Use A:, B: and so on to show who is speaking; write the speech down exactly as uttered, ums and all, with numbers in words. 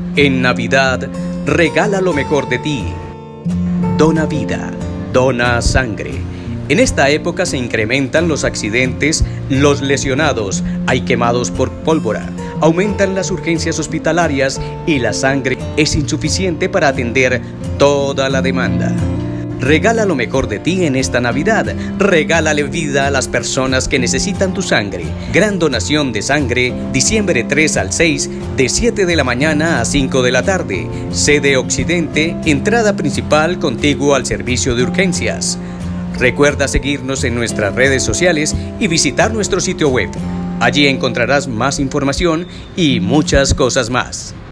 A: En Navidad, regala lo mejor de ti. Dona vida, dona sangre. En esta época se incrementan los accidentes, los lesionados, hay quemados por pólvora, aumentan las urgencias hospitalarias y la sangre es insuficiente para atender toda la demanda. Regala lo mejor de ti en esta Navidad. Regálale vida a las personas que necesitan tu sangre. Gran donación de sangre, diciembre tres al seis, de siete de la mañana a cinco de la tarde. Sede Occidente, entrada principal contiguo al servicio de urgencias. Recuerda seguirnos en nuestras redes sociales y visitar nuestro sitio web. Allí encontrarás más información y muchas cosas más.